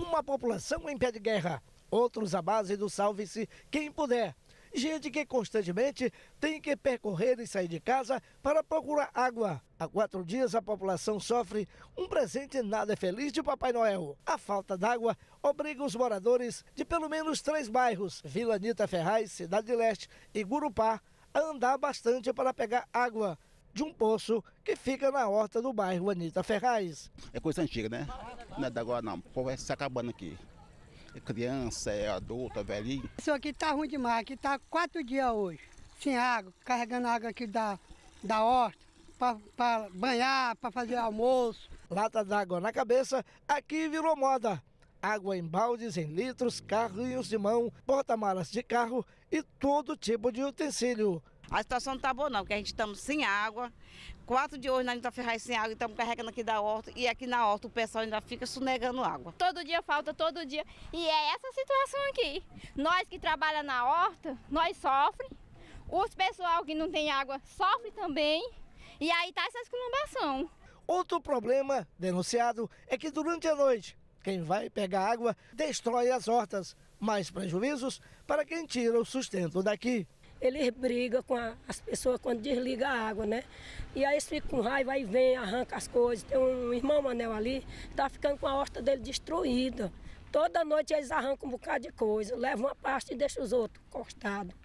uma população em pé de guerra, outros à base do salve-se quem puder. Gente que constantemente tem que percorrer e sair de casa para procurar água. Há 4 dias a população sofre um presente nada feliz de Papai Noel. A falta d'água obriga os moradores de pelo menos 3 bairros, Vila Anita Ferraz, Cidade Leste e Gurupá, a andar bastante para pegar água de um poço que fica na horta do bairro Anita Ferraz. É coisa antiga, né? Não é da agora não, o povo vai se acabando aqui. É criança, é adulto, é velhinho. Isso aqui tá ruim demais, aqui tá 4 dias hoje, sem água, carregando água aqui da horta, para banhar, para fazer almoço. Lata d'água na cabeça, aqui virou moda. Água em baldes, em litros, carrinhos de mão, porta-malas de carro e todo tipo de utensílio. A situação não está boa não, porque a gente estamos sem água, 4 dias hoje na Anita Ferraz sem água, estamos carregando aqui da horta e aqui na horta o pessoal ainda fica sonegando água. Todo dia falta, todo dia. E é essa situação aqui. Nós que trabalhamos na horta, nós sofrem. Os pessoal que não tem água sofrem também. E aí tá essa esculhambação. Outro problema denunciado é que durante a noite, quem vai pegar água destrói as hortas. Mais prejuízos para quem tira o sustento daqui. Eles brigam com as pessoas quando desliga a água, né? E aí eles ficam com raiva e vem, arranca as coisas. Tem um irmão Manel ali, tá ficando com a horta dele destruída. Toda noite eles arrancam um bocado de coisa, levam uma parte e deixam os outros encostados.